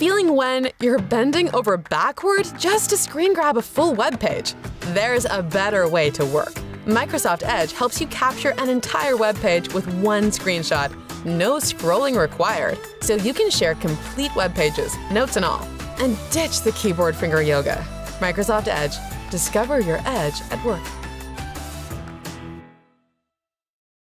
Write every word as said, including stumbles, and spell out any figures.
feeling when you're bending over backward just to screen grab a full web page? There's a better way to work. Microsoft Edge helps you capture an entire web page with one screenshot. No scrolling required, so you can share complete web pages, notes and all. And ditch the keyboard finger yoga. Microsoft Edge. Discover your edge at work.